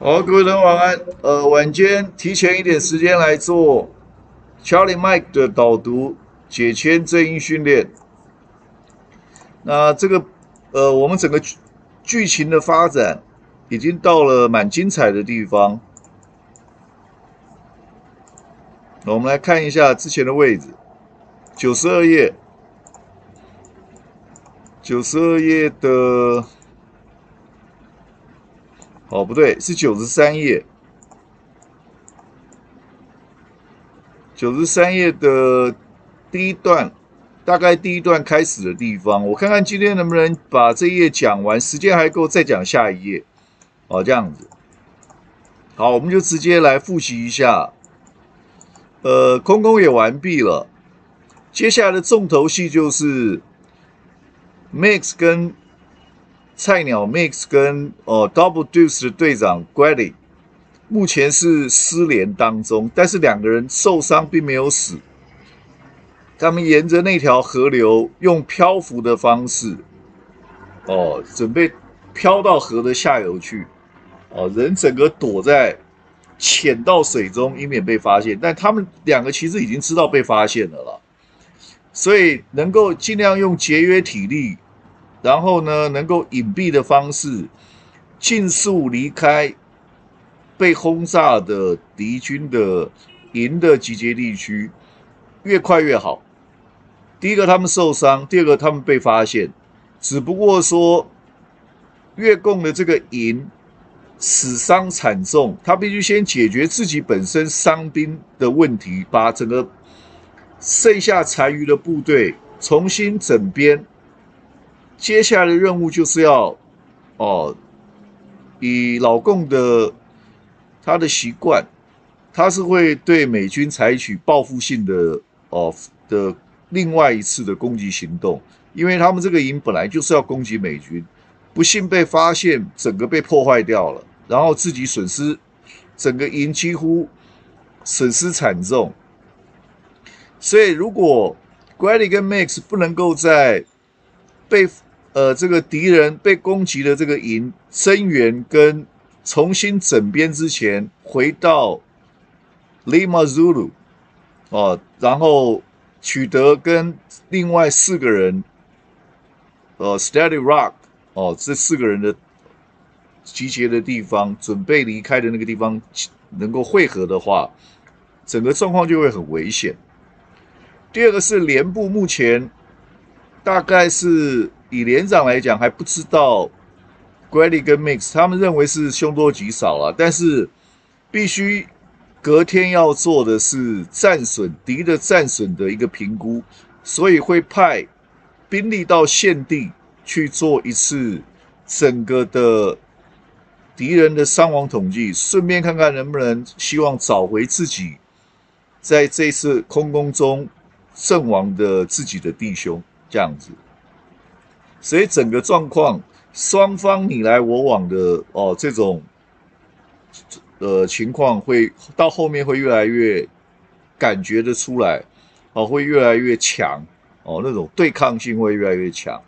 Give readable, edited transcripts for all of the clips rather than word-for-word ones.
好，各位同学晚安。晚间提前一点时间来做 Charlie Mike 的导读解签正音训练。那这个我们整个剧情的发展已经到了蛮精彩的地方。我们来看一下之前的位置，92页，92页的哦不对，是93页，93页的第一段，大概第一段开始的地方，我看看今天能不能把这一页讲完，时间还够再讲下一页。哦，这样子。好，我们就直接来复习一下。空攻也完毕了，接下来的重头戏就是 Mix 跟菜鸟 Mix 跟Double Deuce 的队长 Grady 目前是失联当中，但是两个人受伤并没有死。他们沿着那条河流用漂浮的方式，准备漂到河的下游去。人整个躲在潜到水中，以免被发现。但他们两个其实已经知道被发现了啦，所以能够尽量用节约体力，然后呢，能够隐蔽的方式，尽速离开被轰炸的敌军的营的集结地区，越快越好。第一个他们受伤，第二个他们被发现，只不过说越共的这个营死伤惨重，他必须先解决自己本身伤兵的问题，把整个剩下残余的部队重新整编。接下来的任务就是要以老共的他的习惯，他是会对美军采取报复性的另外一次的攻击行动，因为他们这个营本来就是要攻击美军，不幸被发现，整个被破坏掉了，然后自己损失，整个营几乎损失惨重。所以如果 Grady 跟 Max 不能够在被这个敌人被攻击的这个营增援跟重新整编之前，回到 Lima Zulu 然后取得跟另外4个人Steady Rock 这4个人的集结的地方，准备离开的那个地方能够汇合的话，整个状况就会很危险。第二个是连部目前大概是以连长来讲还不知道 Grady 跟 Mix 他们认为是凶多吉少了，但是必须隔天要做的是敌的战损的一个评估，所以会派兵力到现地去做一次整个的敌人的伤亡统计，顺便看看能不能希望找回自己在这一次空攻中阵亡的自己的弟兄，这样子。所以整个状况，双方你来我往的这种情况会到后面会越来越感觉得出来，会越来越强，那种对抗性会越来越强。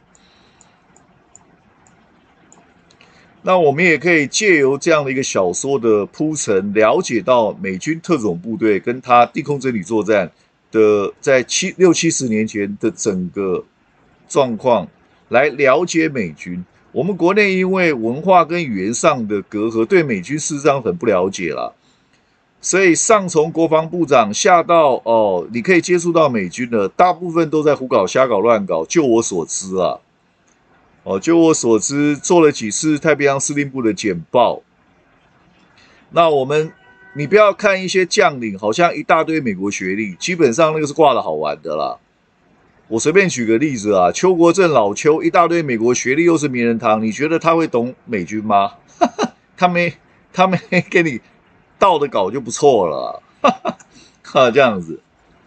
那我们也可以借由这样的一个小说的铺陈，了解到美军特种部队跟他地空真理作战的在60-70年前的整个状况，来了解美军。我们国内因为文化跟语言上的隔阂，对美军事实上很不了解啦，所以上从国防部长下到你可以接触到美军的，大部分都在胡搞、瞎搞、乱搞。就我所知啊。就我所知，做了几次太平洋司令部的简报。那你不要看一些将领，好像一大堆美国学历，基本上那个是挂的好玩的啦。我随便举个例子啊，邱国正老邱一大堆美国学历，又是名人堂，你觉得他会懂美军吗？他没给你倒的稿就不错了啦，这样子。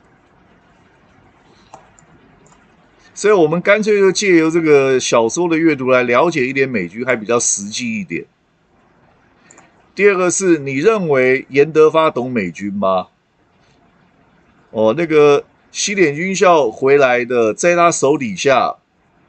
所以我们干脆就借由这个小说的阅读来了解一点美军，还比较实际一点。第二个是你认为严德发懂美军吗？那个西点军校回来的，在他手底下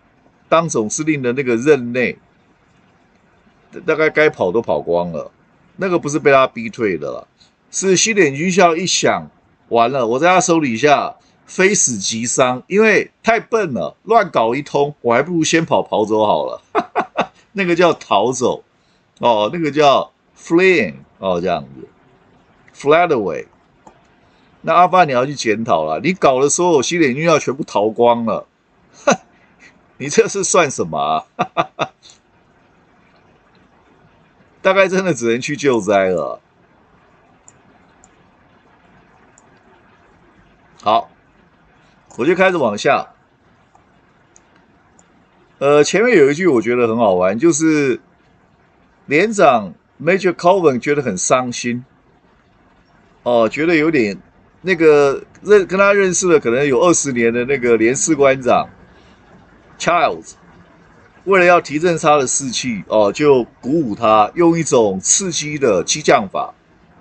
当总司令的那个任内，大概该跑都跑光了。 那个不是被他逼退的啦，是西点军校一想，完了，我在他手底下非死即伤，因为太笨了，乱搞一通，我还不如先跑走好了。那个叫逃走哦，那个叫 fleeing 哦，这样子 fled away。那阿发你要去检讨了，你搞的所有西点军校全部逃光了，你这是算什么啊？大概真的只能去救灾了。好，我就开始往下。前面有一句我觉得很好玩，就是连长 Major Colvin 觉得很伤心，哦，觉得有点那个跟他认识了可能有20年的那个连士官长 Childs， 为了要提振他的士气，哦，就鼓舞他，用一种刺激的激将法。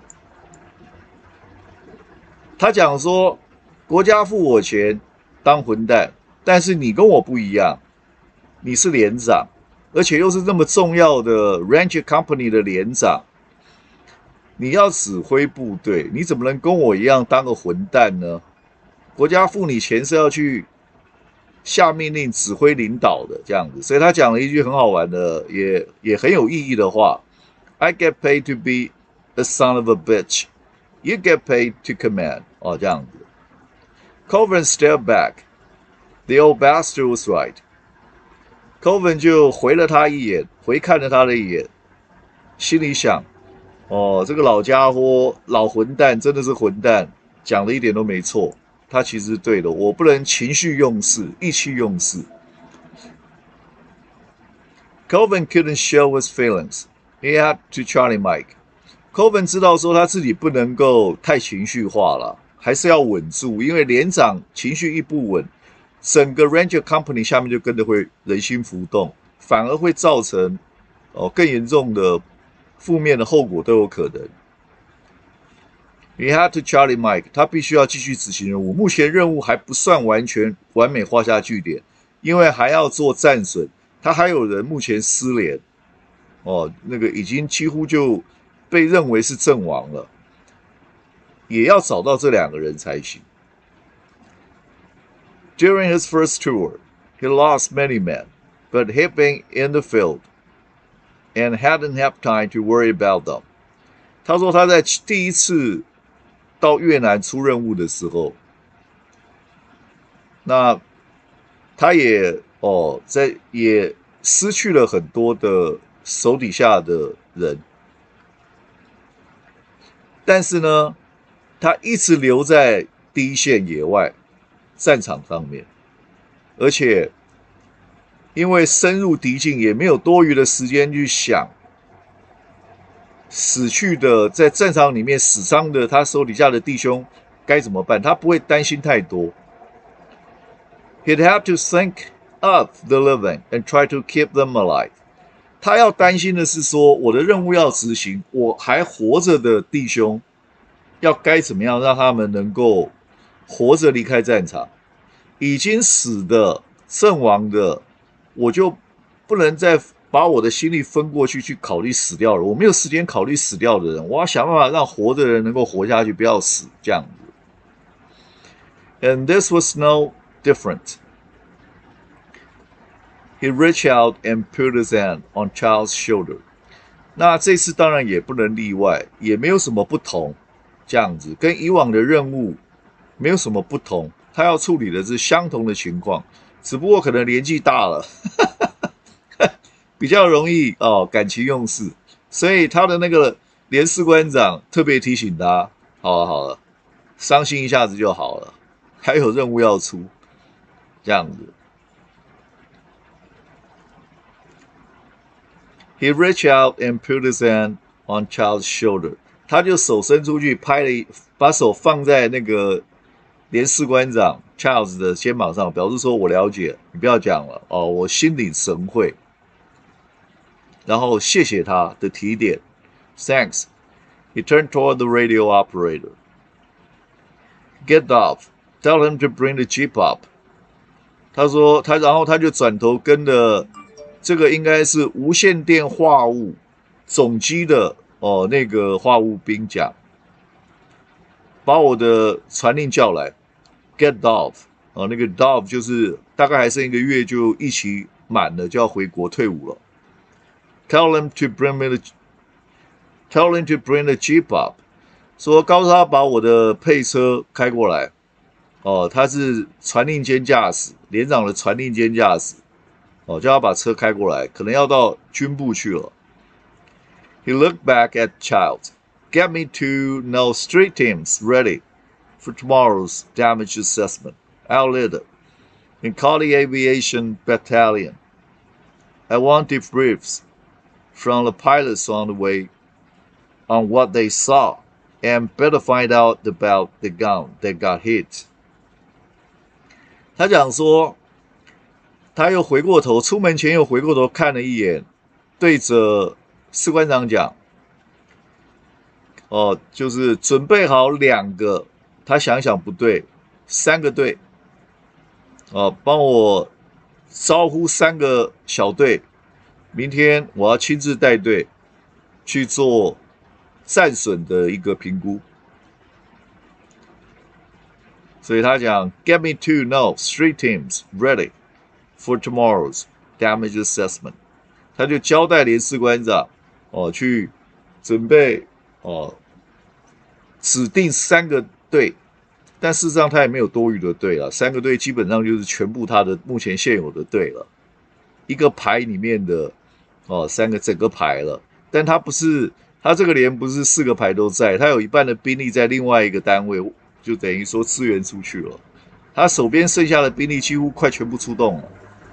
他讲说，国家付我钱当混蛋，但是你跟我不一样，你是连长，而且又是那么重要的 Ranger Company 的连长，你要指挥部队，你怎么能跟我一样当个混蛋呢？国家付你钱是要去下命令、指挥领导的这样子，所以他讲了一句很好玩的，也很有意义的话 ：I get paid to be a son of a bitch, you get paid to command。哦，这样子。Colvin stepped back. The old bastard was right. Colvin 就回了他一眼，回看了他的一眼，心里想：哦，这个老家伙、老混蛋真的是混蛋，讲的一点都没错。他其实是对的，我不能情绪用事、意气用事。Colvin couldn't show his feelings. He had to Charlie Mike. Colvin 知道说他自己不能够太情绪化了，还是要稳住，因为连长情绪一不稳，整个 Ranger Company 下面就跟着会人心浮动，反而会造成更严重的负面的后果都有可能。He had to Charlie Mike， 他必须要继续执行任务。目前任务还不算完全完美画下句点，因为还要做战损，他还有人目前失联，那个已经几乎就被认为是阵亡了，也要找到这2个人才行。During his first tour, he lost many men, but he'd been in the field and hadn't had time to worry about them. 他说他在第一次到越南出任务的时候，那他也失去了很多的手底下的人，但是呢，他一直留在第一线野外战场上面，而且因为深入敌境，也没有多余的时间去想死去的在战场里面死伤的他手底下的弟兄该怎么办，他不会担心太多。He'd have to think of the living and try to keep them alive。他要担心的是说，我的任务要执行，我还活着的弟兄要该怎么样让他们能够活着离开战场，已经死的阵亡的，我就不能再把我的心力分过去考虑死掉了，我没有时间考虑死掉的人，我要想办法让活的人能够活下去，不要死这样子。And this was no different. He reached out and put his hand on Charles' shoulder. 那这次当然也不能例外，也没有什么不同，这样子跟以往的任务没有什么不同，他要处理的是相同的情况，只不过可能年纪大了。比较容易感情用事，所以他的那个连士官长特别提醒他：好了，伤心一下子就好了，还有任务要出，这样子。He reached out and put his hand on Charles' shoulder。他就手伸出去把手放在那个连士官长 Charles 的肩膀上，表示说我了解，你不要讲了我心领神会。然后谢谢他的提点 ，Thanks. He turned toward the radio operator. Get off. Tell him to bring the jeep up. 他说然后他就转头跟着这个应该是无线电话务总机的那个化务兵讲，把我的传令叫来 ，get Dove 那个 Dove 就是大概还剩1个月就一期满了，就要回国退伍了。Tell him to bring the jeep up， 说告诉他把我的配车开过来。他是传令兼驾驶，连长的传令兼驾驶。叫他把车开过来，可能要到军部去了。He looked back at Child. Get me to know street teams ready for tomorrow's damage assessment. I'll lead it. And call the aviation battalion. I want debriefs from the pilots on the way on what they saw and better find out about the gun that got hit. 他讲说，他又回过头，出门前又回过头看了一眼，对着士官长讲，就是准备好2个，他想想不对，3个队，帮我招呼3个小队，明天我要亲自带队去做战损的一个评估。所以他讲 ，Get me to know street teams ready for tomorrow's damage assessment。他就交代连士官长，去准备指定3个队，但事实上他也没有多余的队了，3个队基本上就是全部他的目前现有的队了，一个排里面的3个整个排了，但他不是，他这个连不是4个排都在，他有一半的兵力在另外一个单位。就等于说支援出去了，他手边剩下的兵力几乎快全部出动了，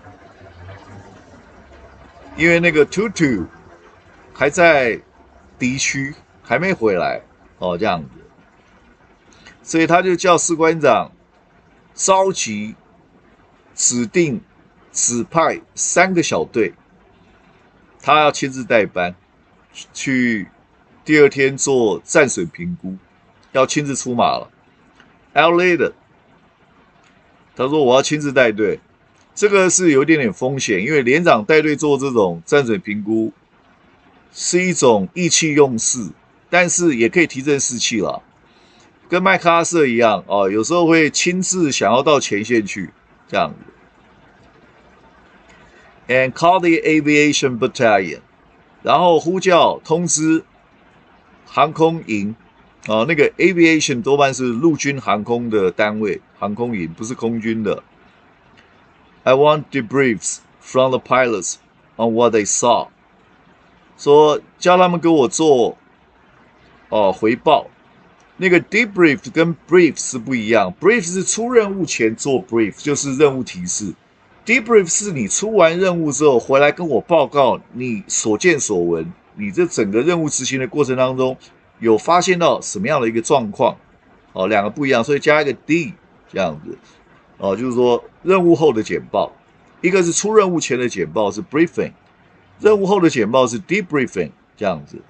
因为那个 Tutu 还在敌区，还没回来这样子，所以他就叫士官长召集指派3个小队，他要亲自带班去第2天做战损评估，要亲自出马了。I'll lead it。他说我要亲自带队，这个是有一点点风险，因为连长带队做这种战损评估是一种意气用事，但是也可以提振士气啦。跟麦克阿瑟一样有时候会亲自想要到前线去这样子。And call the aviation battalion， 然后呼叫通知航空营。那个 aviation 多半是陆军航空的单位，航空营不是空军的。I want debriefs from the pilots on what they saw。说叫他们给我做回报。那个 debrief 跟 brief 是不一样 ，brief 是出任务前做 brief， 就是任务提示。debrief 是你出完任务之后回来跟我报告你所见所闻，你这整个任务执行的过程当中。有发现到什么样的一个状况，2个不一样，所以加一个 D 这样子，就是说任务后的简报，一个是出任务前的简报是 briefing， 任务后的简报是 debriefing 这样子。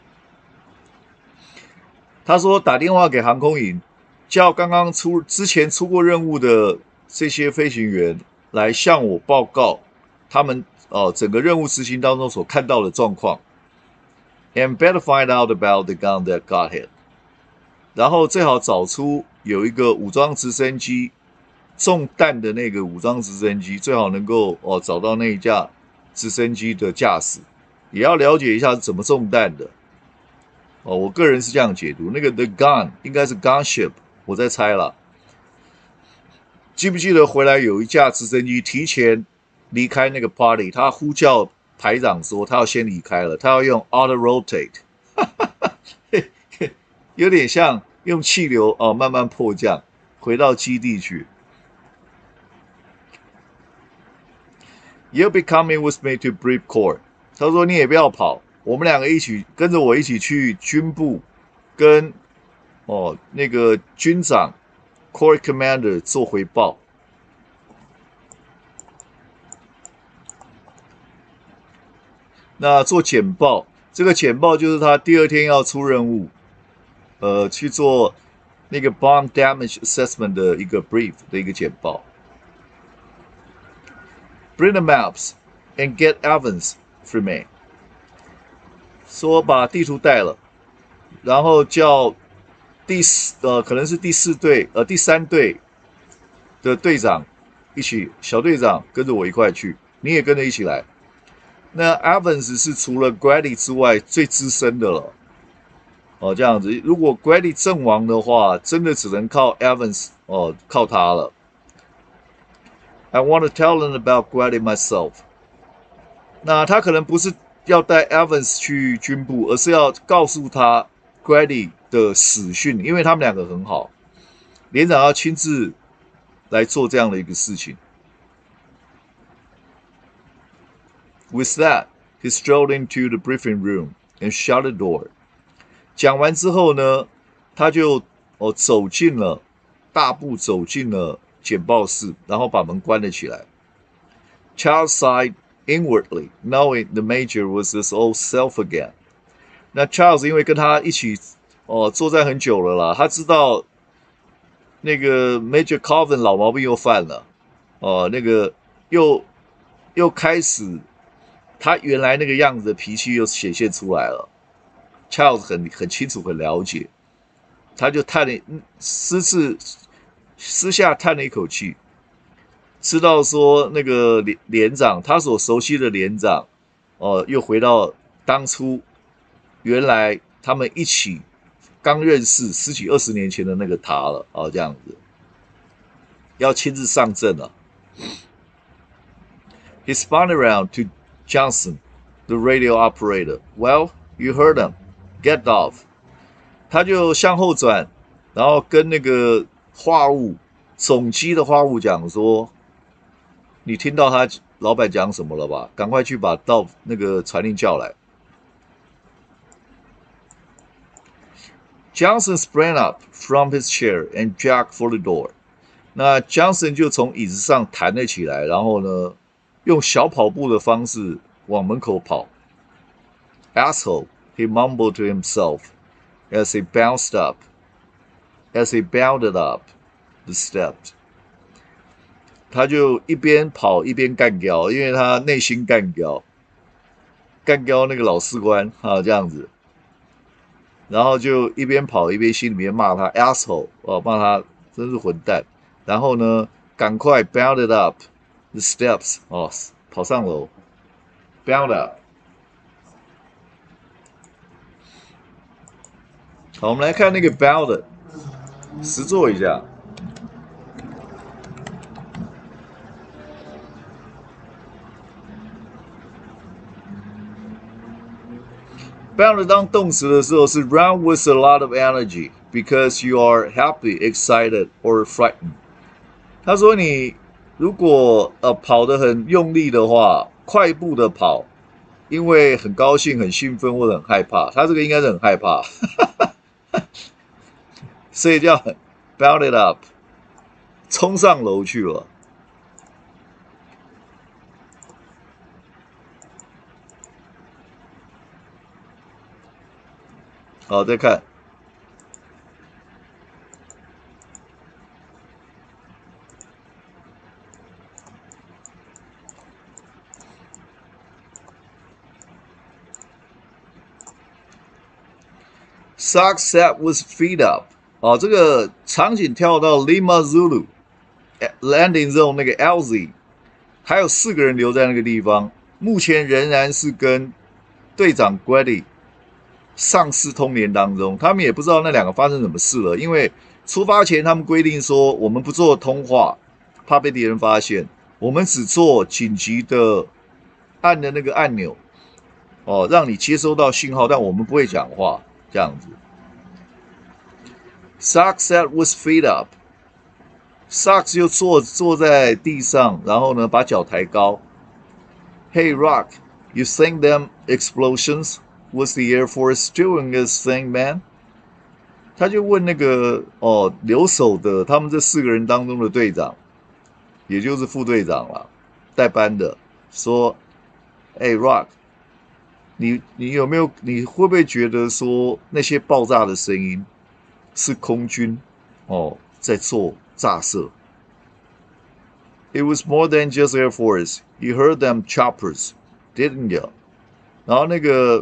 他说打电话给航空营，叫刚刚之前出过任务的这些飞行员来向我报告他们整个任务执行当中所看到的状况。And better find out about the gun that got hit。然后最好找出有一个武装直升机中弹的那个武装直升机，最好能够找到那一架直升机的驾驶，也要了解一下是怎么中弹的。我个人是这样解读，那个 the gun 应该是 gunship， 我在猜了。记不记得回来有一架直升机提前离开那个 party， 他呼叫排长说他要先离开了，他要用 auto rotate， 有点像用气流慢慢迫降回到基地去。You'll be coming with me to brief corps。他说你也不要跑，我们2个一起跟着我一起去军部，跟那个军长 corps commander 做回报。那做简报，这个简报就是他第2天要出任务，去做那个 bomb damage assessment 的一个 brief 的一个简报。Bring the maps and get Evans for me. 说把地图带了，然后叫可能是第三队的队长一起，小队长跟着我一块去，你也跟着一起来。那 Evans 是除了 Grady 之外最资深的了。哦，这样子，如果 Grady 阵亡的话，真的只能靠 Evans 哦，靠他了。I want to tell them about Grady myself。那他可能不是要带 Evans 去军部，而是要告诉他 Grady 的死讯，因为他们两个很好，连长要亲自来做这样的一个事情。With that, he strolled into the briefing room and shut the door. 讲完之后呢，他就大步走进了简报室，然后把门关了起来。Charles sighed inwardly, knowing the major was his old self again. 那 Charles 因为跟他一起作战很久了啦，他知道那个 Major Colvin 老毛病又犯了，那个又开始他原来那个样子的脾气又显现出来了。Charles 很清楚很了解，他就私下叹了一口气，知道说那个连长他所熟悉的连长，又回到当初原来他们一起刚认识十几20年前的那个他了，这样子要亲自上阵了。He spun around to Johnson, the radio operator. Well, you heard him. Get off. 他就向后转，然后跟那个总机的话务讲说：“你听到他老板讲什么了吧？赶快去把那个传令叫来。” Johnson sprang up from his chair and jogged for the door. 那 Johnson 就从椅子上弹了起来，然后呢，用小跑步的方式往门口跑。Asshole, he mumbled to himself as he bounded up the steps. 他就一边跑一边干掉，因为他内心干掉那个老士官这样子，然后就一边跑一边心里面骂他 asshole 骂他真是混蛋，然后呢，赶快 bounded up the steps 跑上楼 bound up。好，我们来看那个 bound 实作一下。bound 当动词的时候是 run with a lot of energy because you are happy, excited, or frightened。他说你如果跑得很用力的话，快步的跑，因为很高兴、很兴奋或者很害怕。他这个应该是很害怕。所以叫 bound it up， 冲上楼去了。好，再看。Sock sat with feet up。这个场景跳到 Lima Zulu landing zone 那个 LZ， 还有4个人留在那个地方，目前仍然是跟队长 Grady 上司通联当中，他们也不知道那2个发生什么事了，因为出发前他们规定说，我们不做通话，怕被敌人发现，我们只做紧急的按的那个按钮，让你接收到信号，但我们不会讲话，这样子。Sock sat with feet up. Sock 就坐在地上，然后呢，把脚抬高。Hey Rock, you think them explosions was the Air Force doing this thing, man? 他就问那个留守的他们这4个人当中的队长，也就是副队长啦，带班的，说：“Hey Rock, 你会不会觉得说那些爆炸的声音？”是空军在做炸射。It was more than just Air Force. You heard them choppers, didn't you? 然后那个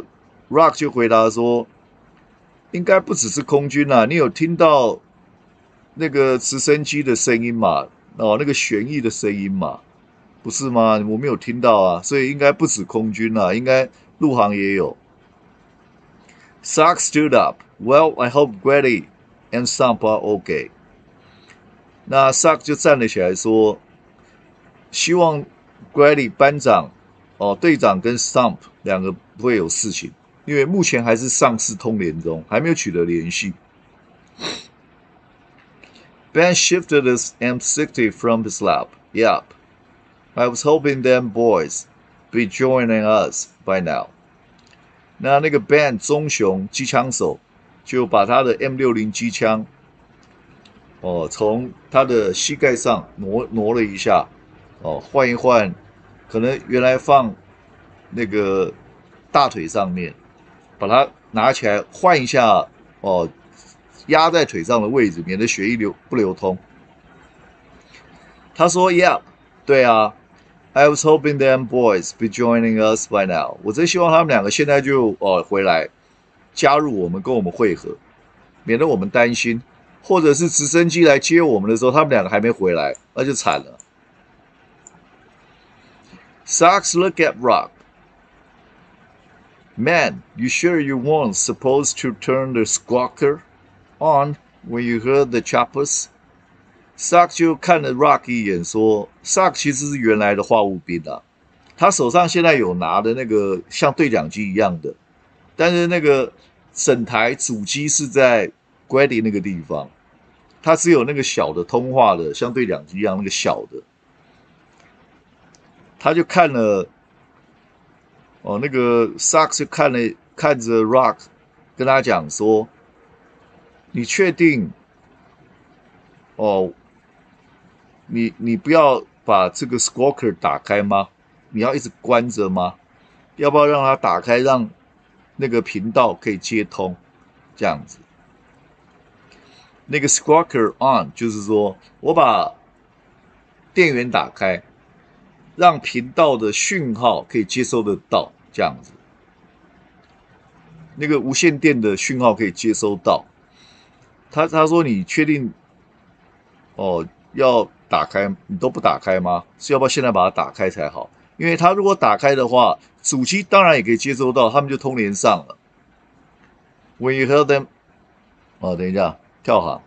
Rock 就回答说，应该不只是空军啊，你有听到那个直升机的声音嘛？哦，那个旋翼的声音嘛，不是吗？我没有听到啊，所以应该不止空军啊，应该陆航也有。Sock stood up. Well, I hope Grady and Stump are okay. 那 Sock 就站了起来说，希望 Grady 班长、队长跟 Stump 两个不会有事情，因为目前还是上市通联中，还没有取得联系。Ben shifted his M60 from his lap. Yep. I was hoping them boys be joining us by now. 那个 Ben 棕熊机枪手就把他的 M60机枪从他的膝盖上挪了一下，换一换，可能原来放那个大腿上面，把它拿起来换一下，压在腿上的位置，免得血液不流通。他说 ：“Yeah， 对啊 ，I was hoping them boys be joining us by now。我真希望他们两个现在就回来加入我们，跟我们会合，免得我们担心。”或者是直升机来接我们的时候，他们两个还没回来，那就惨了。Sox look at Rock. Man, you sure you weren't supposed to turn the squawker on when you heard the choppers? Sox 就看了 Rock 一眼，说 ：“Sox 其实是原来的话务兵啊，他手上现在有拿的那个像对讲机一样的，但是那个整台主机是在 Grady 那个地方。”它只有那个小的通话的，像对讲机一样那个小的，他就看了，那个 Sox 就看着 Rock， 跟他讲说：“你确定？你不要把这个 Squawker 打开吗？你要一直关着吗？要不要让它打开，让那个频道可以接通？这样子。”那个 squawker on 就是说我把电源打开，让频道的讯号可以接收得到，这样子。那个无线电的讯号可以接收到。他说你确定要打开，你都不打开吗？是要不要现在把它打开才好？因为他如果打开的话，主机当然也可以接收到，他们就通联上了。When you heard them， 等一下。跳行。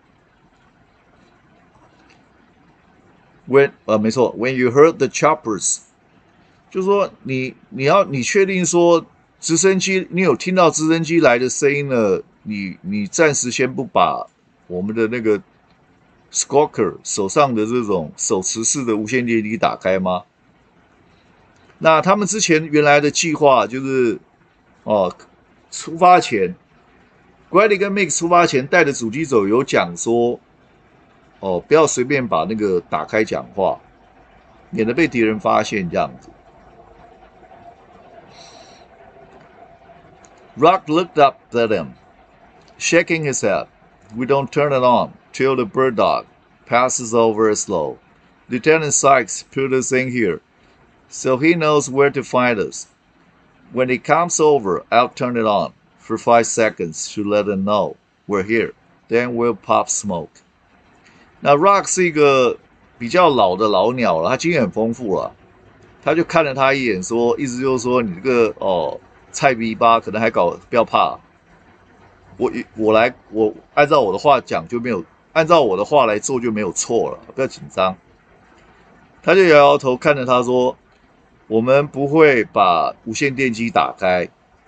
没错 ，When you heard the choppers， 就是说你确定说直升机，你有听到直升机来的声音了，你暂时先不把我们的那个 Squawker 手上的这种手持式的无线电机打开吗？那他们之前原来的计划就是出发前。Grady 跟 Mick 出发前带着主机走，有讲说，不要随便把那个打开讲话，免得被敌人发现这样子。Rock looked up at him, shaking his head. We don't turn it on till the bird dog passes over as low. Lieutenant Sykes put us in here, so he knows where to find us. When he comes over, I'll turn it on.For 5 seconds to let them know we're here, then we'll pop smoke. 那 Rock 是一个比较老的老鸟了，他经验很丰富了，他就看了他一眼，说，意思就是说你这个菜逼吧，可能还搞，不要怕，我按照我的话讲就没有，按照我的话来做就没有错了，不要紧张。他就摇摇头看着他说，我们不会把无线电机打开。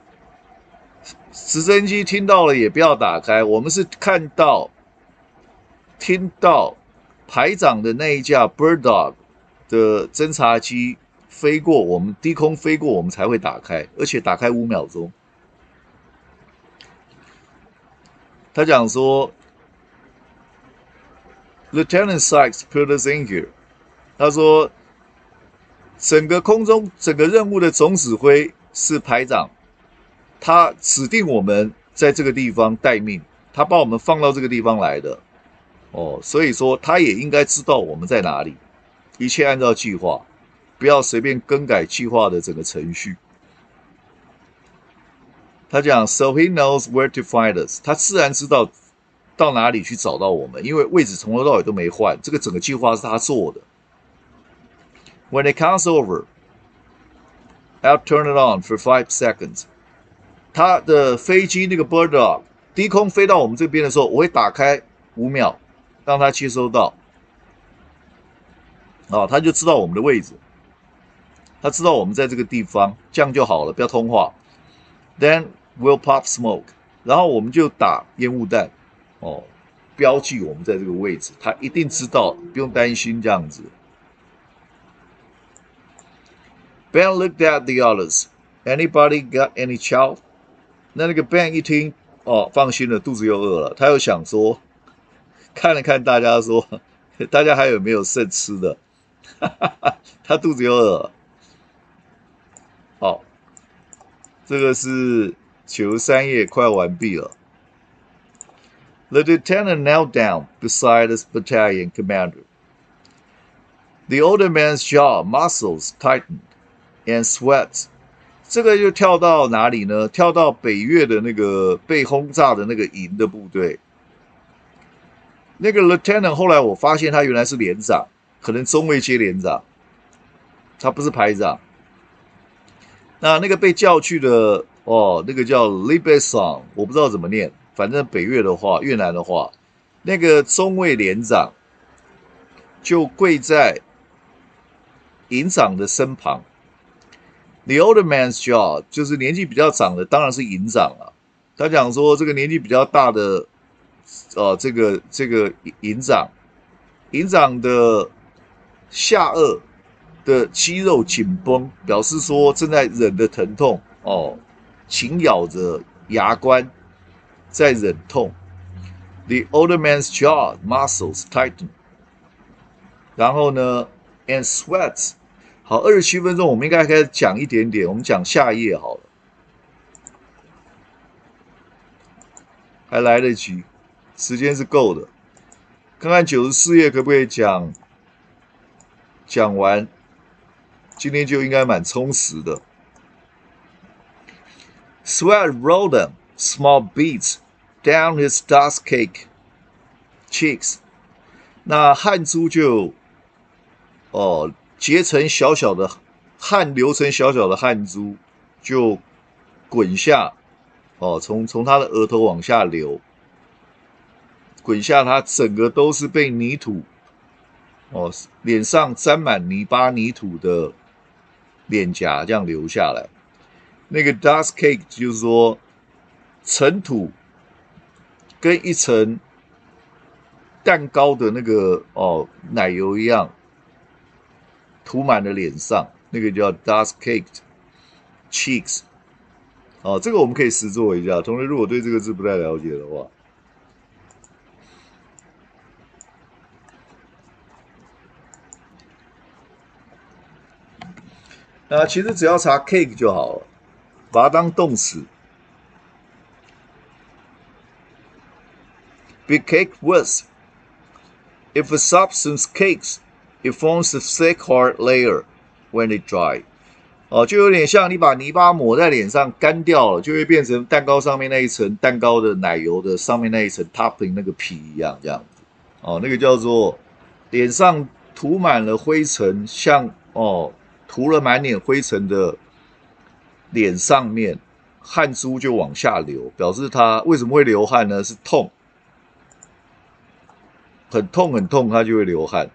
直升机听到了也不要打开，我们是听到排长的那一架 Bird Dog 的侦察机飞过我们低空飞过，我们才会打开，而且打开5秒钟。他讲说 ，Lieutenant Sykes put us in here。他说，整个空中整个任务的总指挥是排长。他指定我们在这个地方待命，他把我们放到这个地方来的，所以说他也应该知道我们在哪里，一切按照计划，不要随便更改计划的整个程序。 他讲 ，So he knows where to find us。他自然知道到哪里去找到我们，因为位置从头到尾都没换，这个整个计划是他做的。When it comes over, I'll turn it on for 5 seconds。他的飞机那个 bird dog 低空飞到我们这边的时候，我会打开5秒，让他接收到。他就知道我们的位置，他知道我们在这个地方，这样就好了，不要通话。Then we'll pop smoke， 然后我们就打烟雾弹，标记我们在这个位置，他一定知道，不用担心这样子。Ben looked at the others. Anybody got any chow？ 那个 Ben 一听，放心了，肚子又饿了，他又想说，看了看大家说，大家还有没有剩吃的？他肚子又饿了。好，这个是93页快完毕了。The lieutenant knelt down beside his battalion commander. The older man's jaw muscles tightened and sweat. 这个就跳到哪里呢？跳到北越的那个被轰炸的那个营的部队。那个 lieutenant 后来我发现他原来是连长，可能中尉阶连长，他不是排长。那个被叫去的那个叫 Libeson， 我不知道怎么念，反正北越的话，越南的话，那个中尉连长就跪在营长的身旁。The older man's jaw 就是年纪比较长的，当然是营长了。他讲说这个年纪比较大的，这个营长的下颚的肌肉紧绷，表示说正在忍的疼痛紧咬着牙关在忍痛。The older man's jaw muscles tighten。然后呢 ，and sweats。好，27分钟，我们应该开始讲一点点。我们讲下一页好了，还来得及，时间是够的。看看94页可不可以讲完，今天就应该蛮充实的。Sweat rolled in small beads down his dust-caked cheeks。那汗珠就结成小小的汗，流成小小的汗珠，就滚下，从他的额头往下流，滚下，他整个都是被泥土，脸上沾满泥巴泥土的脸颊这样流下来。那个 dust cake 就是说尘土跟一层蛋糕的那个奶油一样。涂满了脸上，那个叫 dust-caked cheeks。这个我们可以实作一下。同学如果对这个字不太了解的话，其实只要查 cake 就好了，把它当动词。Be caked with. If a substance cakes.It forms a thick, hard layer when it dry. 就有点像你把泥巴抹在脸上干掉了，就会变成蛋糕上面那一层蛋糕的奶油的上面那一层 topping 那个皮一样，这样子。那个叫做脸上涂满了灰尘，像涂了满脸灰尘的脸上面，汗珠就往下流，表示它为什么会流汗呢？是痛，很痛很痛，它就会流汗。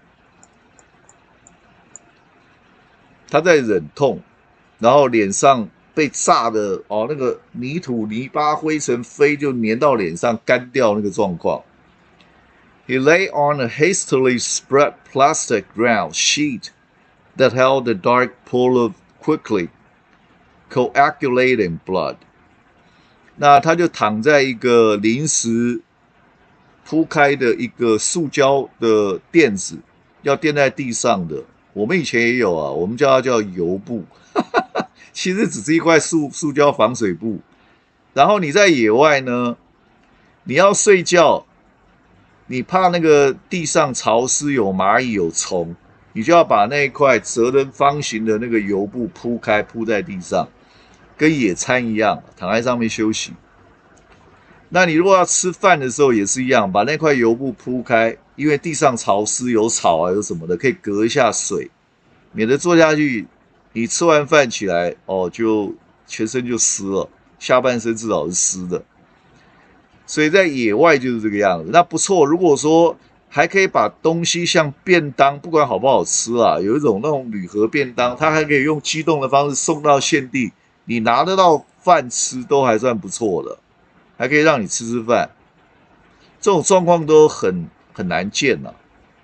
他在忍痛，然后脸上被炸的那个泥土、泥巴、灰尘飞就粘到脸上，干掉那个状况。He lay on a hastily spread plastic ground sheet that held the dark pool of quickly coagulating blood。那他就躺在一个临时铺开的一个塑胶的垫子，要垫在地上的。我们以前也有啊，我们叫它叫油布，其实只是一块塑胶防水布。然后你在野外呢，你要睡觉，你怕那个地上潮湿有蚂蚁有虫，你就要把那一块折成方形的那个油布铺开，铺在地上。 跟野餐一样，躺在上面休息。那你如果要吃饭的时候也是一样，把那块油布铺开，因为地上潮湿，有草啊，有什么的，可以隔一下水，免得坐下去，你吃完饭起来哦，就全身就湿了，下半身至少是湿的。所以在野外就是这个样子，那不错。如果说还可以把东西像便当，不管好不好吃啊，有一种那种铝盒便当，它还可以用机动的方式送到现地，你拿得到饭吃都还算不错的。还可以让你吃吃饭，这种状况都很难见呐、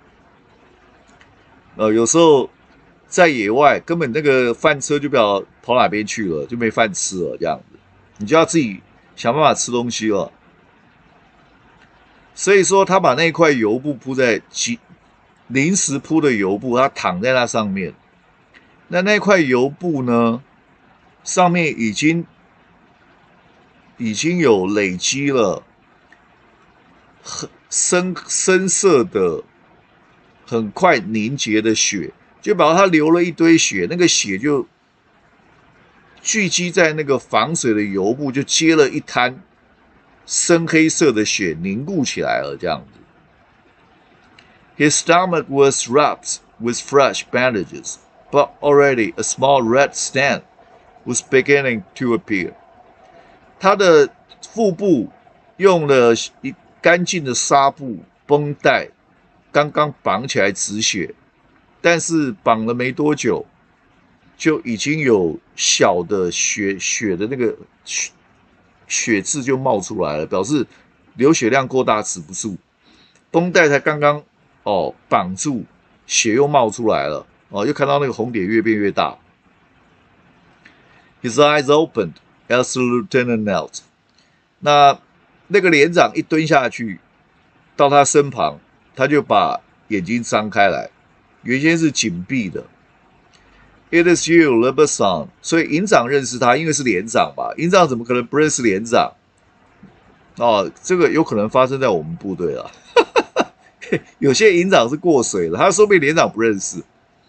有时候在野外根本那个饭车就不知道跑哪边去了，就没饭吃了，这样子，你就要自己想办法吃东西了。所以说，他把那块油布铺在临时铺的油布，他躺在那上面。那块油布呢，上面已经有累积了深色的、很快凝结的血，就表示他流了一堆血，那个血就聚集在那个防水的油布，就接了一滩深黑色的血凝固起来了，这样子。His stomach was wrapped with fresh bandages, but already a small red stain was beginning to appear. 他的腹部用了干净的纱布绷带，刚刚绑起来止血，但是绑了没多久，就已经有小的血的那个血渍就冒出来了，表示流血量过大止不住，绷带才刚刚绑住，血又冒出来了又看到那个红点越变越大。His eyes opened as the lieutenant knelt. 那个连长一蹲下去到他身旁，他就把眼睛张开来，原先是紧闭的。It is you, Leberson。所以营长认识他，因为是连长吧？营长怎么可能不认识连长？这个有可能发生在我们部队啊。有些营长是过水的，他说不定连长不认识。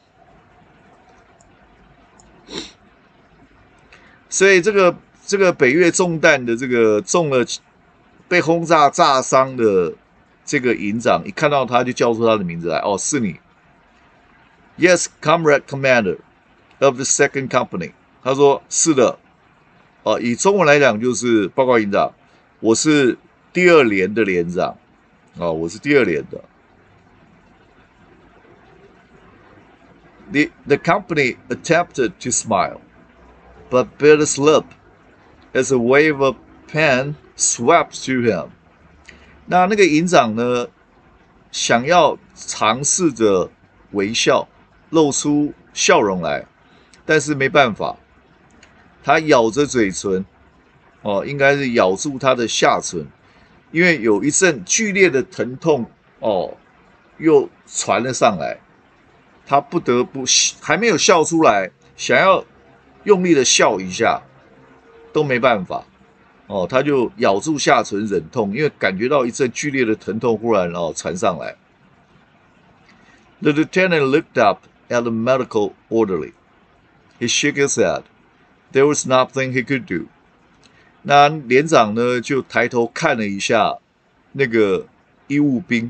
所以这个北越中弹的这个中了被轰炸炸伤的这个营长，一看到他就叫出他的名字来，是你。Yes, Comrade Commander of the Second Company。他说是的，以中文来讲就是报告营长，我是第二连的连长，我是第二连的。The company attempted to smile, but bit his lip as a wave of pain swept through him. 那个营长呢，想要尝试着微笑，露出笑容来，但是没办法，他咬着嘴唇，应该是咬住他的下唇，因为有一阵剧烈的疼痛，又传了上来，他不得不还没有笑出来，想要用力的笑一下，都没办法，他就咬住下唇忍痛，因为感觉到一阵剧烈的疼痛忽然传上来。The lieutenant looked up at the medical orderly. He shook his head. There was nothing he could do. 那连长呢，就抬头看了一下那个医务兵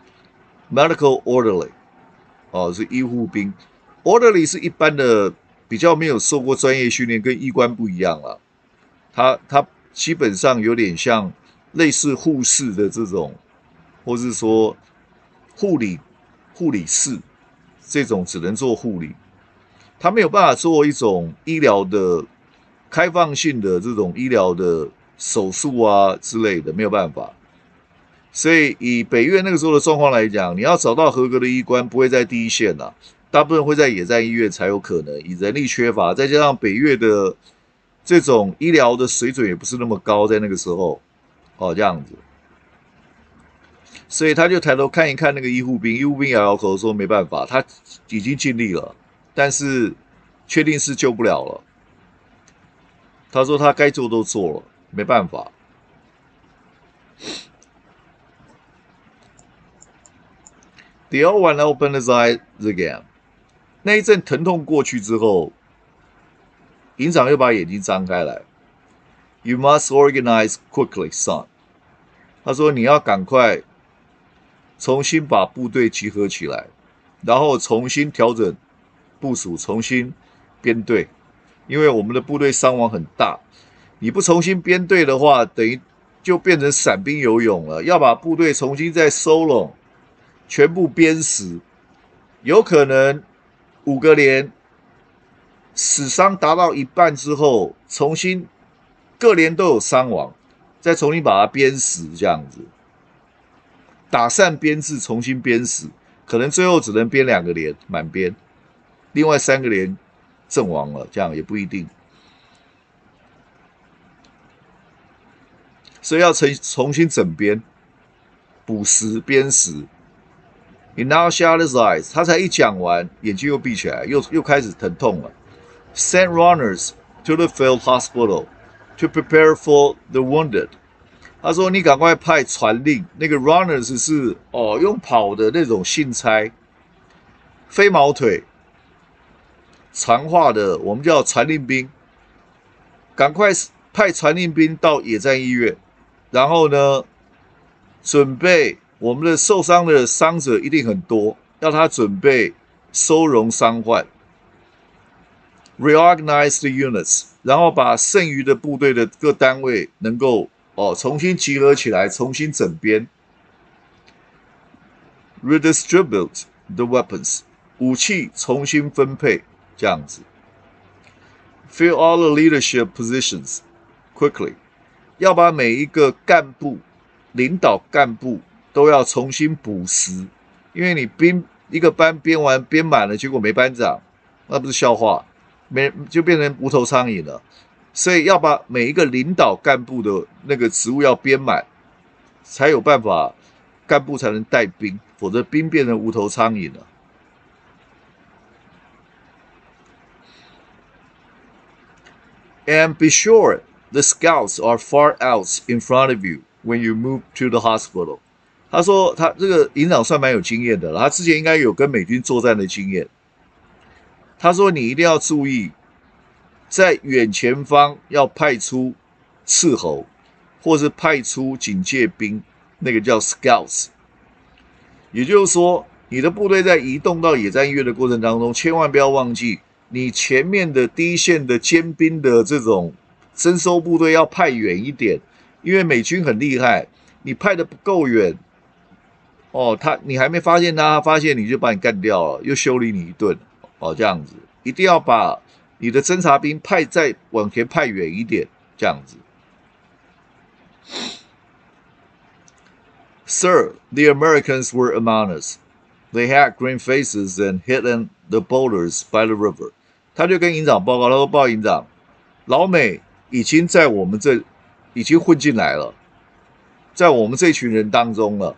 ，medical orderly，是医护兵。orderly 是一般的，比较没有受过专业训练，跟医官不一样了。他基本上有点像类似护士的这种，或是说护理士这种，只能做护理，他没有办法做一种医疗的开放性的这种医疗的手术啊之类的，没有办法。所以以北越那个时候的状况来讲，你要找到合格的医官，不会在第一线啦，大部分会在野战医院才有可能。以人力缺乏，再加上北越的这种医疗的水准也不是那么高，在那个时候，这样子。所以他就抬头看一看那个医护兵，医护兵摇摇头说没办法，他已经尽力了，但是确定是救不了了。他说他该做都做了，没办法。The old one opened his eyes again. 那一阵疼痛过去之后， 营长又把眼睛张开来 ，You must organize quickly, son。他说你要赶快重新把部队集合起来，然后重新调整部署，重新编队，因为我们的部队伤亡很大。你不重新编队的话，等于就变成散兵游勇了。要把部队重新再收拢，全部编实，有可能5个连死伤达到一半之后，重新各连都有伤亡，再重新把它编实，这样子打散编制，重新编实，可能最后只能编2个连满编，另外3个连阵亡了，这样也不一定。所以要重新整编、补实、编实。He now shut his eyes， 他才一讲完，眼睛又闭起来，又开始疼痛了。Send runners to the field hospital to prepare for the wounded。他说：“你赶快派传令，那个 runners 是用跑的那种信差，飞毛腿、传话的，我们叫传令兵。赶快派传令兵到野战医院。”然后呢，准备我们的受伤的伤者一定很多，要他准备收容伤患 ，reorganize the units， 然后把剩余的部队的各单位能够重新集合起来，重新整编 ，redistribute the weapons， 武器重新分配，这样子 ，fill all the leadership positions quickly。要把每一个干部、领导干部都要重新补实，因为你一个班编完编满了，结果没班长，那不是笑话，就变成无头苍蝇了。所以要把每一个领导干部的那个职务要编满，才有办法干部才能带兵，否则兵变成无头苍蝇了。And be sure.The scouts are far out in front of you when you move to the hospital。他说，他这个营长算蛮有经验的了，他之前应该有跟美军作战的经验。他说，你一定要注意，在远前方要派出斥候，或是派出警戒兵，那个叫 scouts。也就是说，你的部队在移动到野战医院的过程当中，千万不要忘记，你前面的第一线的尖兵的这种征收部队要派远一点，因为美军很厉害，你派的不够远，你还没发现他，发现你就把你干掉了，又修理你一顿，这样子，一定要把你的侦察兵再往前派远一点，这样子。Sir, the Americans were among us. They had green faces and hidden the boulders by the river. 他就跟营长报告，他说：“报营长，老美已经在我们这已经混进来了，在我们这群人当中了。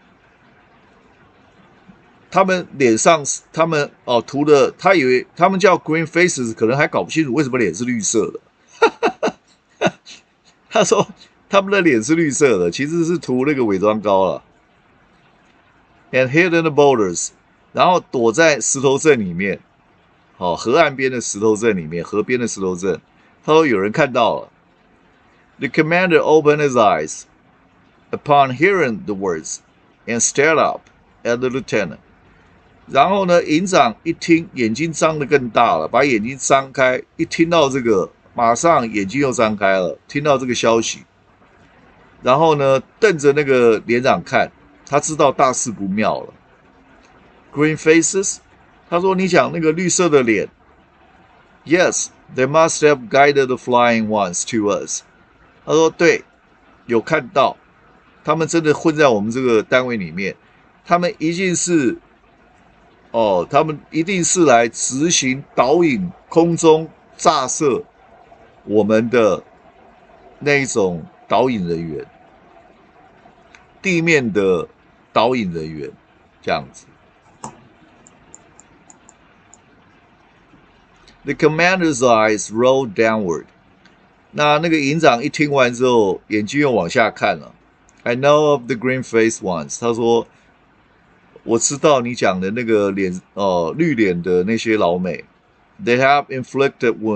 他们脸上，他们涂的，他以为他们叫 green faces， 可能还搞不清楚为什么脸是绿色的。他说他们的脸是绿色的，其实是涂那个伪装膏了。And hidden the boulders， 然后躲在石头阵里面，河岸边的石头阵里面，河边的石头阵。他说有人看到了。The commander opened his eyes upon hearing the words and stared up at the lieutenant。然后呢，营长一听，眼睛张得更大了，把眼睛张开，一听到这个，马上眼睛又张开了，听到这个消息，然后呢，瞪着那个连长看，他知道大事不妙了。Green faces， 他说你讲那个绿色的脸 ，Yes, they must have guided the flying ones to us。他说对，有看到，他们真的混在我们这个单位里面，他们一定是。他们一定是来执行导引空中炸射我们的那一种导引人员，地面的导引人员，这样子。The commander's eyes rolled downward。那个营长一听完之后，眼睛又往下看了。I know of the green-faced ones。他说。我知道你讲的那个绿脸的那些老美 ，they have inflicted wounds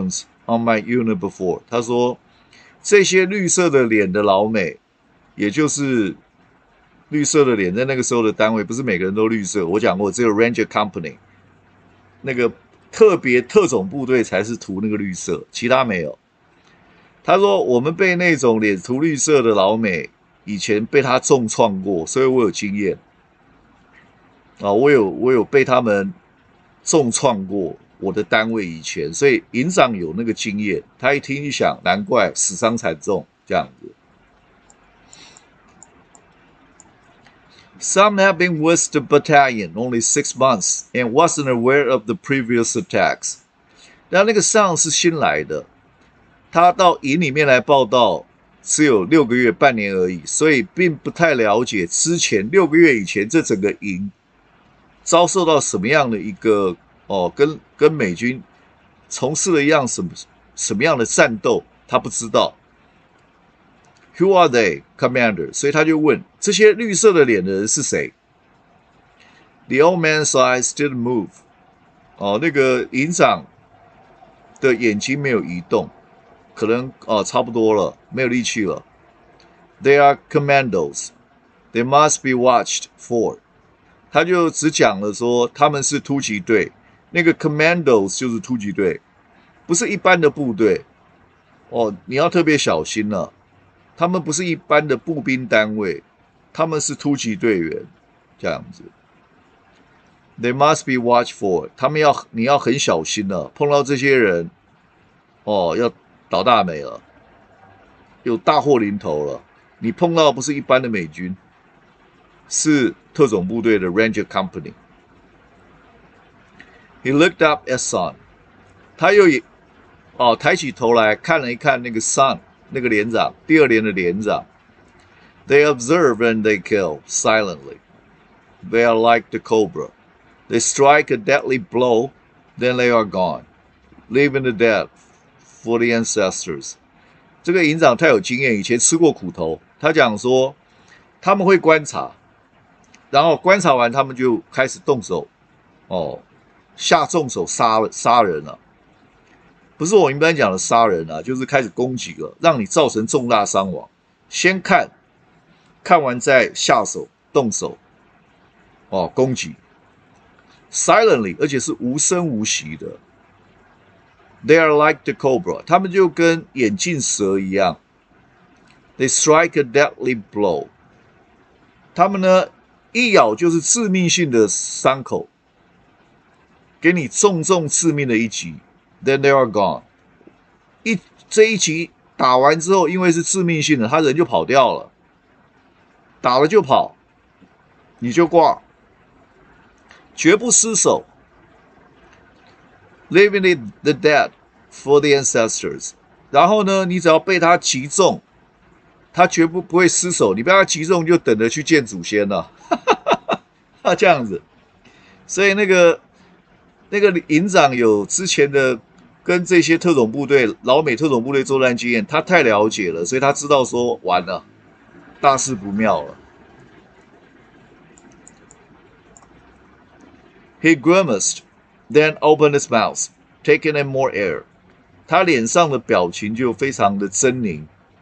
on my unit before。他说这些绿色的脸的老美，也就是绿色的脸，在那个时候的单位不是每个人都绿色。我讲过，只有 Ranger Company 那个特别特种部队才是涂那个绿色，其他没有。他说我们被那种脸涂绿色的老美以前被他重创过，所以我有经验啊，我有被他们重创过我的单位以前，所以营长有那个经验。他一听一想，难怪死伤惨重这样子。Some have been with the battalion only 6 months and wasn't aware of the previous attacks。那个上是新来的，他到营里面来报道，只有6个月、半年而已，所以并不太了解之前6个月以前这整个营遭受到什么样的一个跟美军从事了一样什么样的战斗，他不知道。Who are they, Commander？ 所以他就问这些绿色的脸的人是谁 ？The old man's eyes didn't move。那个营长的眼睛没有移动，可能差不多了，没有力气了。They are commandos. They must be watched for。他就只讲了说他们是突击队，那个 commandos 就是突击队，不是一般的部队。你要特别小心了。他们不是一般的步兵单位，他们是突击队员，这样子。They must be watched for。你要很小心了，碰到这些人，要倒大霉了，有大祸临头了。你碰到不是一般的美军，是特种部队的 Ranger Company。He looked up at Son。他又抬起头来看了一看那个 Son。那个连长，第2连的连长 ，They observe and they kill silently. They are like the cobra. They strike a deadly blow, then they are gone, leaving the dead for the ancestors. 这个营长太有经验，以前吃过苦头。他讲说，他们会观察，然后观察完，他们就开始动手，下重手杀人了。不是我一般讲的杀人啊，就是开始攻击了，让你造成重大伤亡。先看完再下手动手，攻击 ，silently， 而且是无声无息的。They are like the cobra， 他们就跟眼镜蛇一样。They strike a deadly blow， 他们呢一咬就是致命性的伤口，给你重致命的一击。Then they are gone。这一击打完之后，因为是致命性的，他人就跑掉了，打了就跑，你就挂，绝不失手。Leaving the dead for the ancestors。然后呢，你只要被他击中，他绝不会失手。你被他击中，就等着去见祖先了。这样子，所以那个营长有之前的跟这些特种部队、老美特种部队作战经验，他太了解了，所以他知道说完了，大事不妙了。He grimaced, then opened his mouth, taking in more air。他脸上的表情就非常的狰狞，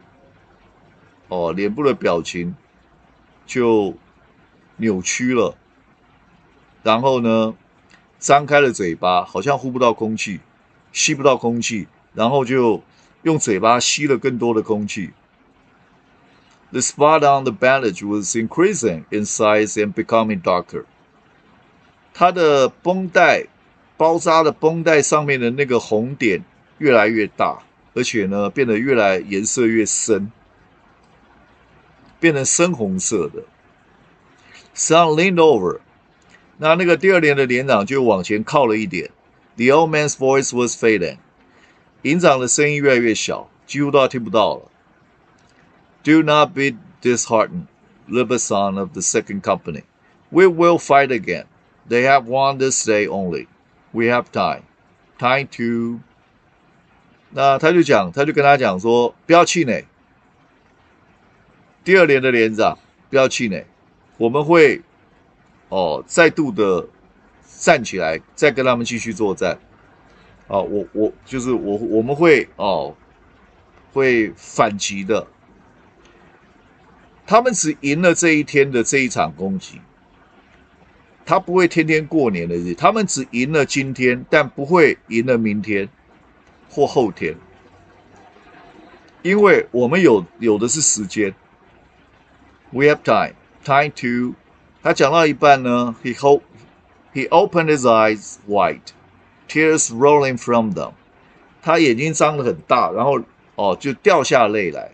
脸部的表情就扭曲了，然后呢，张开了嘴巴，好像呼不到空气。吸不到空气，然后就用嘴巴吸了更多的空气。The spot on the bandage was increasing in size and becoming darker。它的绷带包扎的绷带上面的那个红点越来越大，而且呢变得颜色越深，变成深红色的。Son leaned over。那个第2连的连长就往前靠了一点。The old man's voice was fading。营长的声音越来越小，几乎都要听不到了。Do not be disheartened, little son of the 2nd Company. We will fight again. They have won this day only. We have time. Time to…… 那他就跟他讲说，不要气馁。第2连的连长，不要气馁，我们会再度的站起来，再跟他们继续作战。 啊，我就是我们会会反击的。他们只赢了这一天的这一场攻击，他不会天天过年的日子，他们只赢了今天，但不会赢了明天或后天，因为我们有的是时间。We have time to。他讲到一半呢，he opened his eyes wide, tears rolling from them。他眼睛张得很大，然后就掉下泪来，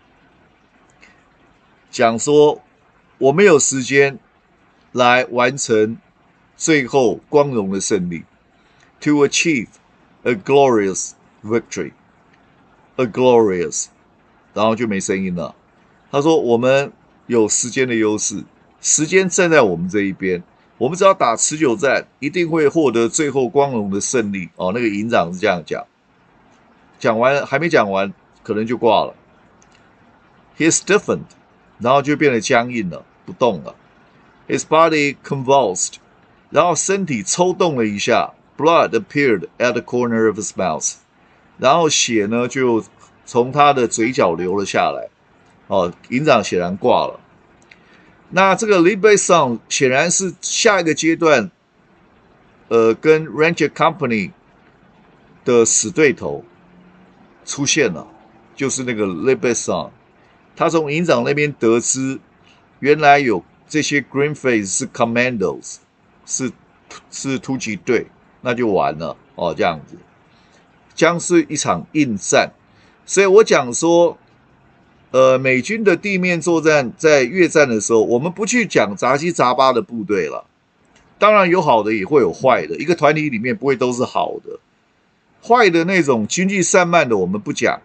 讲说我们有时间来完成最后光荣的胜利 ，to achieve a glorious victory，a glorious， 然后就没声音了。他说我们有时间的优势，时间站在我们这一边，我们只要打持久战，一定会获得最后光荣的胜利。那个营长是这样讲，讲完还没讲完，可能就挂了。He stiffened， 然后就变得僵硬了，不动了。His body convulsed， 然后身体抽动了一下。Blood appeared at the corner of his mouth， 然后血呢就从他的嘴角流了下来。营长显然挂了。那这个 Liu Bei-sung 显然是下一个阶段，跟 Ranger Company 的死对头出现了，就是那个 Liu Bei-sung。他从营长那边得知，原来有这些 Greenface 是 Commandos， 是突击队，那就完了这样子，将是一场硬战。所以我讲说，美军的地面作战在越战的时候，我们不去讲杂七杂八的部队了，当然有好的也会有坏的，一个团体里面不会都是好的，坏的那种军纪散漫的我们不讲。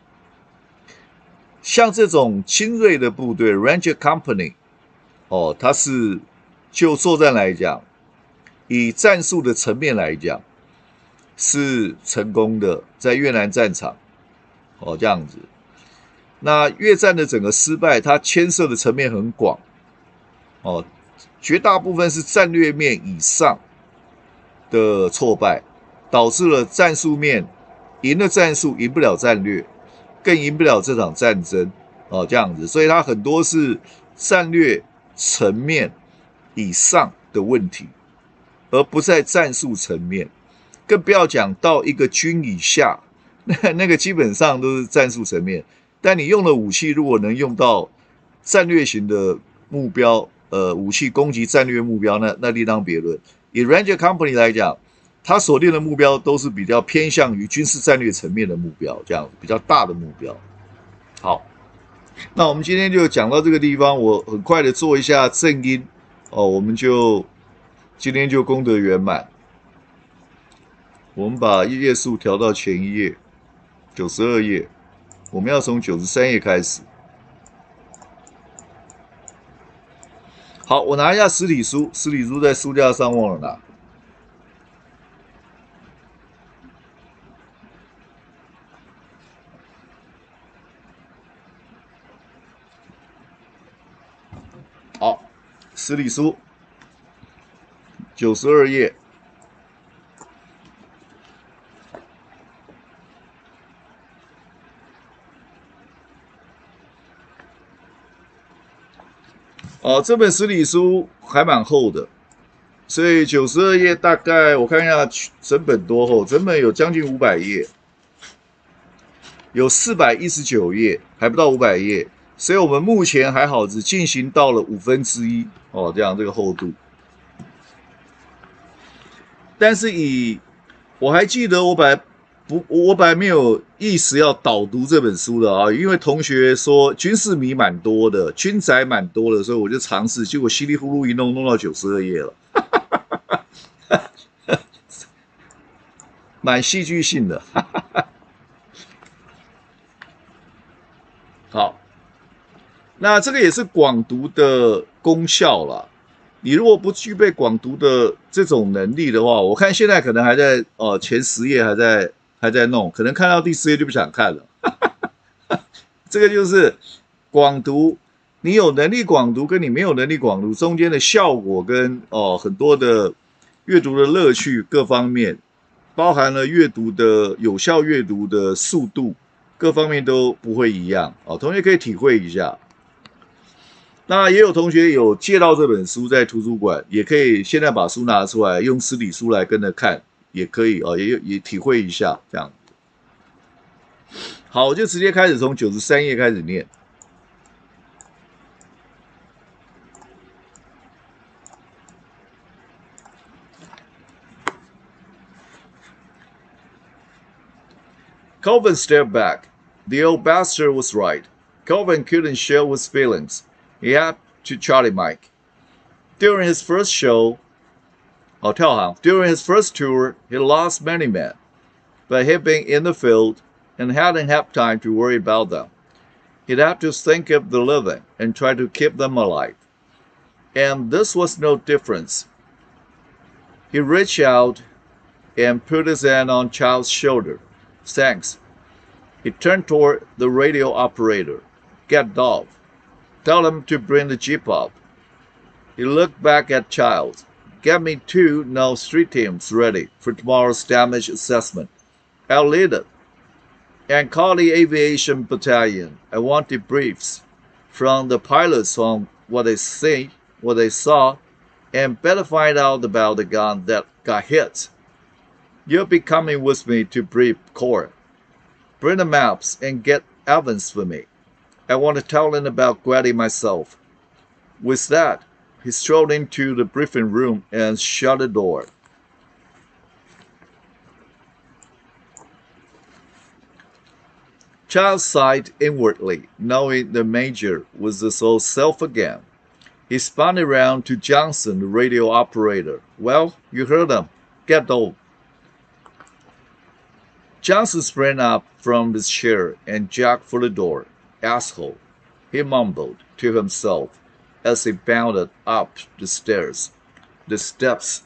像这种精锐的部队 Ranger Company， 它是就作战来讲，以战术的层面来讲是成功的，在越南战场这样子。那越战的整个失败，它牵涉的层面很广绝大部分是战略面以上的挫败，导致了战术面赢了战术，赢不了战略，更赢不了这场战争这样子。所以它很多是战略层面以上的问题，而不在战术层面，更不要讲到一个军以下，那个基本上都是战术层面。但你用的武器如果能用到战略型的目标，武器攻击战略目标，那另当别论。以 Ranger Company 来讲，它锁定的目标都是比较偏向于军事战略层面的目标，这样比较大的目标。好，那我们今天就讲到这个地方，我很快的做一下正音我们就今天就功德圆满。我们把页数调到前一页，92页。我们要从93页开始。好，我拿一下实体书，实体书在书架上忘了拿。好，实体书92页。这本实体书还蛮厚的，所以92页大概我看一下，整本多厚？整本有将近500页，有419页，还不到500页，所以我们目前还好，只进行到了1/5这样这个厚度。但是我还记得我本来没有意识要导读这本书的因为同学说军事迷蛮多的，军宅蛮多的，所以我就尝试，结果稀里糊涂一弄到92页了，蛮戏剧性的。好，那这个也是广读的功效啦。你如果不具备广读的这种能力的话，我看现在可能还在前10页还在弄，可能看到第10页就不想看了。这个就是广读，你有能力广读跟你没有能力广读中间的效果跟很多的阅读的乐趣各方面包含了阅读的有效阅读的速度，各方面都不会一样哦。同学可以体会一下。那也有同学有借到这本书在图书馆，也可以现在把书拿出来，用实体书来跟着看，也可以哦，也体会一下这样。好，我就直接开始从93页开始念。Calvin stepped back. The old bastard was right. Calvin couldn't show his feelings. He had to Charlie Mike. During his first show, during his first tour, he lost many men, but he'd been in the field and hadn't had time to worry about them. He'd have to think of the living and try to keep them alive. And this was no difference. He reached out and put his hand on Child's shoulder. Thanks. He turned toward the radio operator. Get Dov. Tell him to bring the jeep up. He looked back at Child. Get me 2 no street teams ready for tomorrow's damage assessment. I'll lead it. And call the aviation battalion. I want debriefs from the pilots on what they see, what they saw, and better find out about the gun that got hit. You'll be coming with me to brief Corps. Bring the maps and get Evans for me. I want to tell him about Grady myself. With that, he strolled into the briefing room and shut the door. Child sighed inwardly, knowing the major was his old self again. He spun around to Johnson, the radio operator. Well, you heard him. Get old. Johnson sprang up from his chair and jogged for the door. Asshole, he mumbled to himself as he bounded up the stairs. The steps.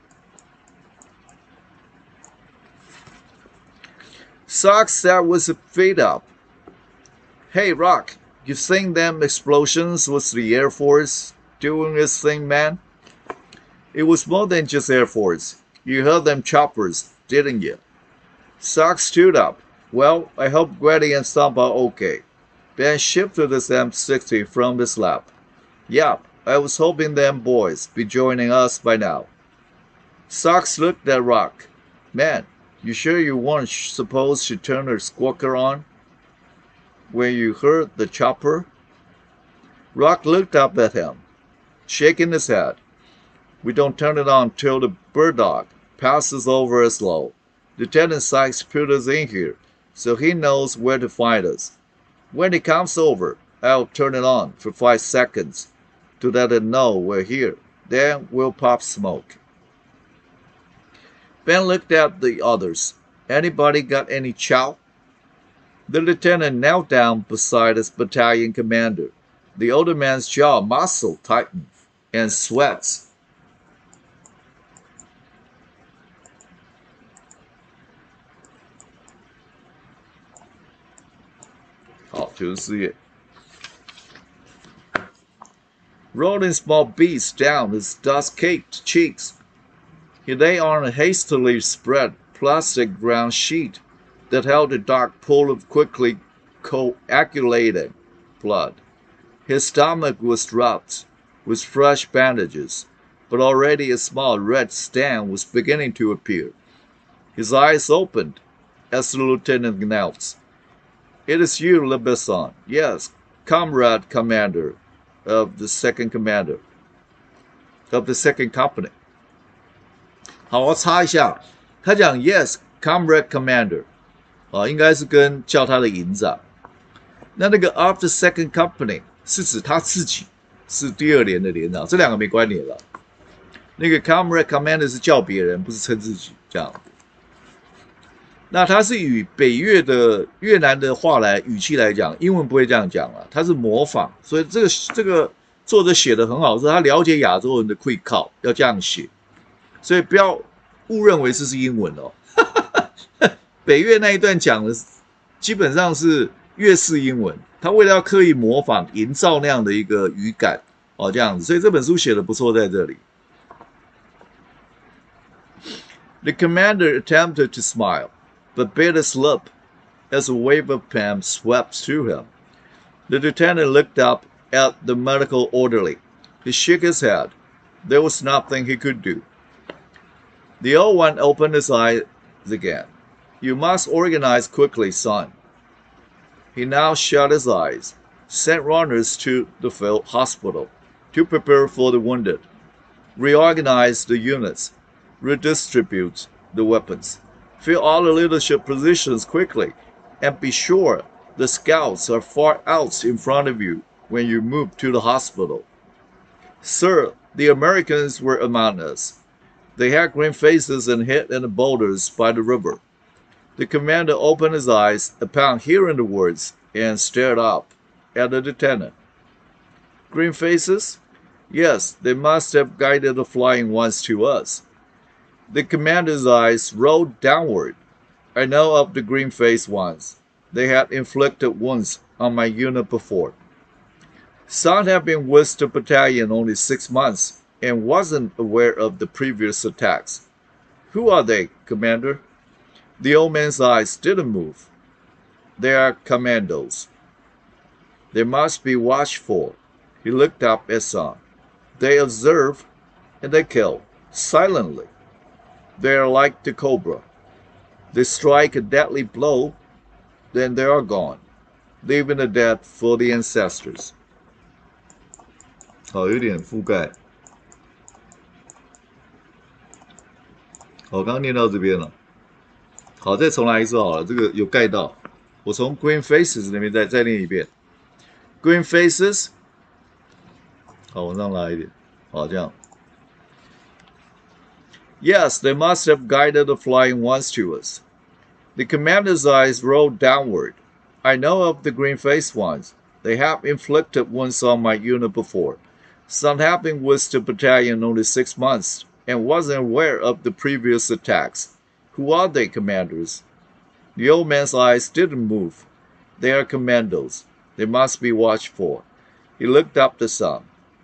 Sock sat with his feet up. Hey, Rock, you think them explosions was the Air Force doing its thing, man? It was more than just Air Force. You heard them choppers, didn't you? Sock stood up. Well, I hope Grady and Stump are okay. Ben shifted his M60 from his lap. Yup, I was hoping them boys be joining us by now. Socks looked at Rock. Man, you sure you weren't supposed to turn the squawker on when you heard the chopper? Rock looked up at him, shaking his head. We don't turn it on till the bird dog passes over us low. Lieutenant Sykes put us in here, so he knows where to find us. When he comes over, I'll turn it on for 5 seconds to let it know we're here. Then we'll pop smoke. Ben looked at the others. Anybody got any chow? The lieutenant knelt down beside his battalion commander. The older man's jaw muscle tightened and sweats. 好，94页。Rolling small beads down his dust-caked cheeks. He lay on a hastily spread plastic ground sheet that held a dark pool of quickly coagulating blood. His stomach was wrapped with fresh bandages, but already a small red stain was beginning to appear. His eyes opened as the lieutenant knelt. It is you, LeBesson. Yes, comrade commander of the second company. 好，我插一下，他讲 Yes, comrade commander， 应该是跟叫他的营长。那个 of the second company 是指他自己是第2连的连长，这两个没关联了。那个 comrade commander 是叫别人，不是称自己这样。那他是以北越的越南的话来语气来讲，英文不会这样讲了，他是模仿，所以这个作者写的很好，是他了解亚洲人的会靠，要这样写，所以不要误认为这是英文哦。北越那一段讲的基本上是越式英文，他为了要刻意模仿，营造那样的一个语感哦，这样子，所以这本书写的不错在这里。 The commander attempted to smile, but bit his lip as a wave of pain swept through him. The lieutenant looked up at the medical orderly. He shook his head. There was nothing he could do. The old one opened his eyes again. You must organize quickly, son. He now shut his eyes, sent runners to the field hospital to prepare for the wounded, reorganize the units, redistribute the weapons, fill all the leadership positions quickly, and be sure the scouts are far out in front of you when you move to the hospital. Sir, the Americans were among us. They had green faces and hid in the boulders by the river. The commander opened his eyes upon hearing the words and stared up at the lieutenant. Green faces? Yes, they must have guided the flying ones to us. The commander's eyes rolled downward. I know of the green-faced ones. They had inflicted wounds on my unit before. Some had been with the battalion only 6 months and wasn't aware of the previous attacks. Who are they, Commander? The old man's eyes didn't move. They are commandos. They must be watched for. He looked up at Son. They observe and they kill, silently. They are like the cobra. They strike a deadly blow, then they are gone, leaving the dead for the ancestors. 好，有点覆盖。好，刚刚念到这边了。好，再重来一次好了，这个有盖到。我从 green faces 那边再念一遍。Green faces。好，往上拉一点。好，这样。Yes, they must have guided the flying ones to us. The commander's eyes rolled downward. I know of the green-faced ones. They have inflicted wounds on my unit before. Some have been with the battalion only 6 months and wasn't aware of the previous attacks. Who are they, commanders? The old man's eyes didn't move. They are commandos. They must be watched for. He looked up the sun.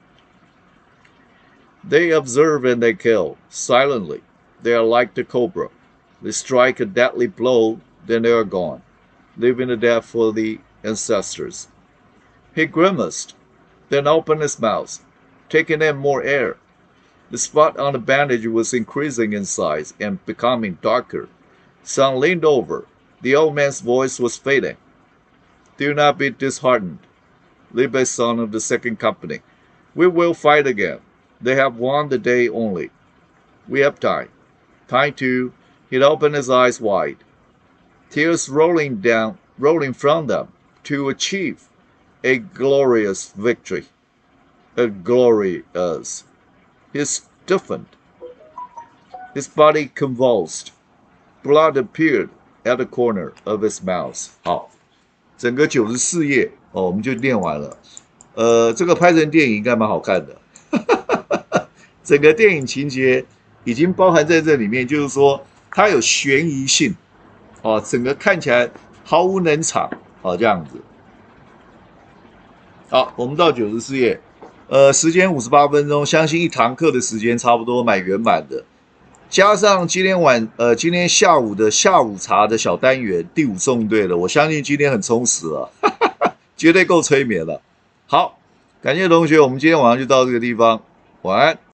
They observe and they kill, silently. They are like the cobra. They strike a deadly blow, then they are gone, leaving the dead for the ancestors. He grimaced, then opened his mouth, taking in more air. The spot on the bandage was increasing in size and becoming darker. Son leaned over. The old man's voice was fading. Do not be disheartened, Liby's son of the 2nd Company. We will fight again. They have won the day only. We have time. Time to... He'd opened his eyes wide, tears rolling from them to achieve a glorious victory. Glorious. He stiffened. His body convulsed. Blood appeared at the corner of his mouth. 好，整个94页哦，我们就念完了。这个拍成电影应该蛮好看的。整个电影情节已经包含在这里面，就是说它有悬疑性，哦，整个看起来毫无冷场，哦，这样子。好，我们到94页，时间58分钟，相信一堂课的时间差不多蛮圆满的，加上今天下午的下午茶的小单元第5纵队了，我相信今天很充实了，绝对够催眠了。好，感谢同学，我们今天晚上就到这个地方，晚安。